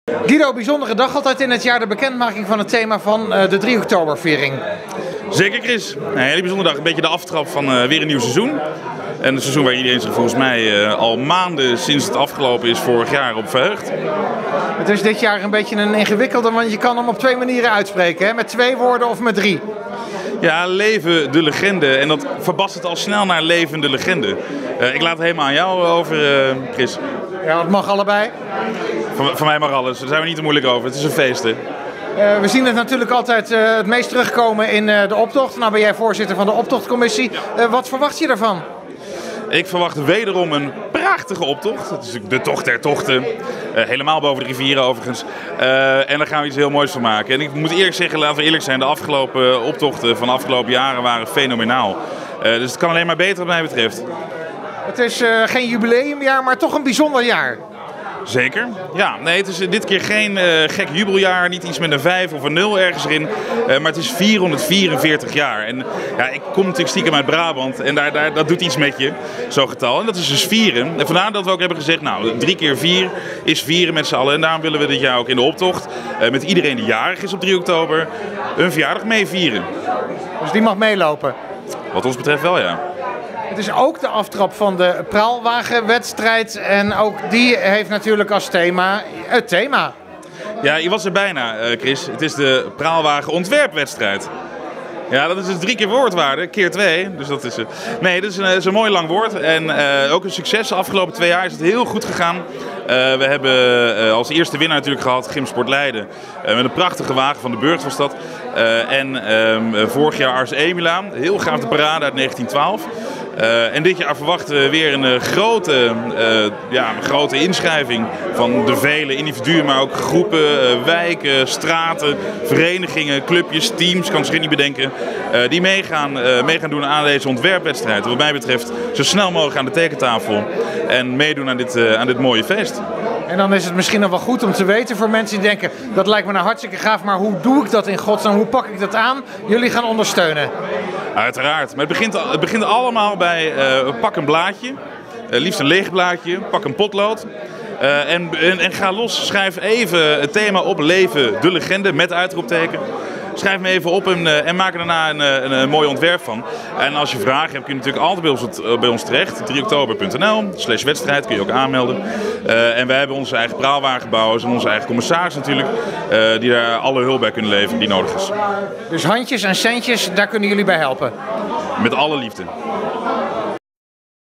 Guido, bijzondere dag altijd in het jaar, de bekendmaking van het thema van de 3 oktoberviering. Zeker Chris, een hele bijzondere dag. Een beetje de aftrap van weer een nieuw seizoen. En een seizoen waar iedereen zich volgens mij al maanden sinds het afgelopen is vorig jaar op verheugt. Het is dit jaar een beetje een ingewikkelde, want je kan hem op 2 manieren uitspreken. Hè? Met 2 woorden of met 3. Ja, leven de legende. En dat verbast het al snel naar levende legende. Ik laat het helemaal aan jou over, Chris. Ja, het mag allebei. Van mij mag alles, daar zijn we niet te moeilijk over. Het is een feest, hè. We zien het natuurlijk altijd het meest terugkomen in de optocht. Nou ben jij voorzitter van de optochtcommissie. Wat verwacht je daarvan? Ik verwacht wederom een prachtige optocht. Het is natuurlijk de tocht der tochten. Helemaal boven de rivieren overigens. En daar gaan we iets heel moois van maken. En ik moet eerlijk zeggen, laten we eerlijk zijn, de afgelopen optochten van de afgelopen jaren waren fenomenaal. Dus het kan alleen maar beter wat mij betreft. Het is geen jubileumjaar, maar toch een bijzonder jaar. Zeker. Ja, nee, het is dit keer geen gek jubeljaar, niet iets met een 5 of een 0 ergens erin. Maar het is 444 jaar. En ja, ik kom natuurlijk stiekem uit Brabant en dat doet iets met je, zo'n getal. En dat is dus vieren. En vandaar dat we ook hebben gezegd, nou, 3 keer 4 is vieren met z'n allen. En daarom willen we dit jaar ook in de optocht, met iedereen die jarig is op 3 oktober, een verjaardag mee vieren. Dus die mag meelopen? Wat ons betreft wel, ja. Het is ook de aftrap van de praalwagenwedstrijd en ook die heeft natuurlijk als thema het thema. Ja, je was er bijna, Chris. Het is de praalwagenontwerpwedstrijd. Ja, dat is dus 3 keer woordwaarde, keer 2. Dus dat is, nee, dat is een mooi lang woord. En ook een succes. De afgelopen 2 jaar is het heel goed gegaan. We hebben als eerste winnaar natuurlijk gehad Gymsport Leiden. Met een prachtige wagen van de Burgt was dat. En vorig jaar Ars Emila. Heel gaaf de parade uit 1912. En dit jaar verwachten we weer een grote inschrijving van de vele individuen, maar ook groepen, wijken, straten, verenigingen, clubjes, teams, kan zich niet bedenken, die mee gaan doen aan deze ontwerpwedstrijd. Wat mij betreft zo snel mogelijk aan de tekentafel en meedoen aan dit mooie feest. En dan is het misschien nog wel goed om te weten voor mensen die denken, dat lijkt me nou hartstikke gaaf, maar hoe doe ik dat in godsnaam? Hoe pak ik dat aan? Jullie gaan ondersteunen. Uiteraard. Maar het begint allemaal bij pak een blaadje, liefst een leeg blaadje, pak een potlood. En ga los, schrijf even het thema op, leven de legende met uitroepteken. Schrijf me even op en maak er daarna een mooi ontwerp van. En als je vragen hebt, kun je natuurlijk altijd bij ons terecht. 3oktober.nl/wedstrijd kun je ook aanmelden. En wij hebben onze eigen praalwagenbouwers en onze eigen commissaris natuurlijk. Die daar alle hulp bij kunnen leveren die nodig is. Dus handjes en centjes, daar kunnen jullie bij helpen? Met alle liefde.